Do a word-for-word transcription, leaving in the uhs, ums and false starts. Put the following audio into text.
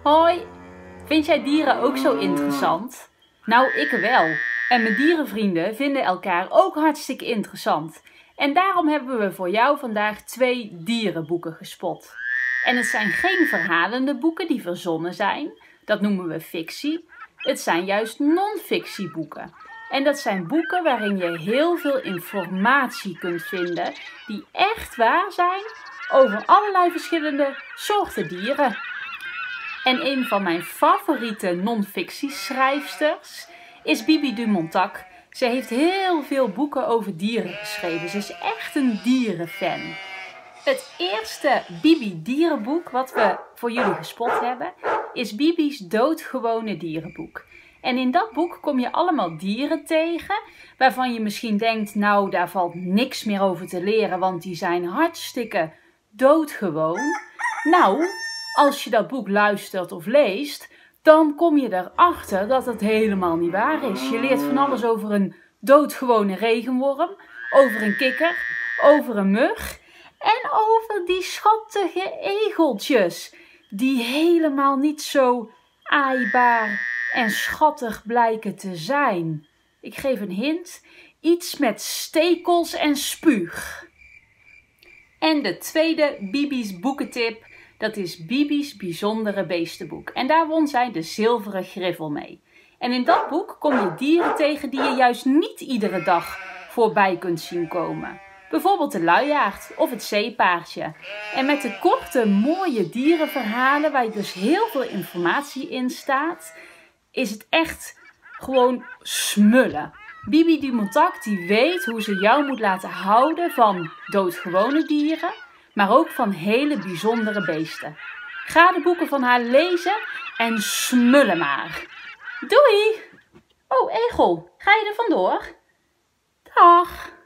Hoi, vind jij dieren ook zo interessant? Nou, ik wel. En mijn dierenvrienden vinden elkaar ook hartstikke interessant. En daarom hebben we voor jou vandaag twee dierenboeken gespot. En het zijn geen verhalende boeken die verzonnen zijn. Dat noemen we fictie. Het zijn juist non-fictieboeken. En dat zijn boeken waarin je heel veel informatie kunt vinden die echt waar zijn over allerlei verschillende soorten dieren. En een van mijn favoriete non-fictieschrijfsters is Bibi Dumontac. Ze heeft heel veel boeken over dieren geschreven. Ze is echt een dierenfan. Het eerste Bibi dierenboek wat we voor jullie gespot hebben is Bibi's doodgewone dierenboek. En in dat boek kom je allemaal dieren tegen waarvan je misschien denkt, nou daar valt niks meer over te leren, want die zijn hartstikke doodgewoon. Nou, als je dat boek luistert of leest, dan kom je erachter dat het helemaal niet waar is. Je leert van alles over een doodgewone regenworm, over een kikker, over een mug en over die schattige egeltjes, die helemaal niet zo aaibaar en schattig blijken te zijn. Ik geef een hint, iets met stekels en spuug. En de tweede Bibi's boekentip, dat is Bibi's bijzondere beestenboek. En daar won zij de zilveren griffel mee. En in dat boek kom je dieren tegen die je juist niet iedere dag voorbij kunt zien komen. Bijvoorbeeld de luiaard of het zeepaardje. En met de korte, mooie dierenverhalen, waar dus heel veel informatie in staat, is het echt gewoon smullen. Bibi Dumontac die weet hoe ze jou moet laten houden van doodgewone dieren, maar ook van hele bijzondere beesten. Ga de boeken van haar lezen en smullen maar. Doei! Oh, egel, ga je er vandoor? Dag!